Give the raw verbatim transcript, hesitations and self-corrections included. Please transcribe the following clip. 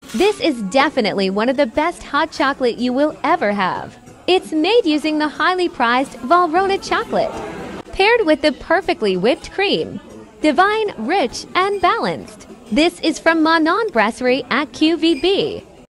This is definitely one of the best hot chocolate you will ever have. It's made using the highly prized Valrhona chocolate, paired with the perfectly whipped cream. Divine, rich, and balanced. This is from Manon Brasserie at Q V B.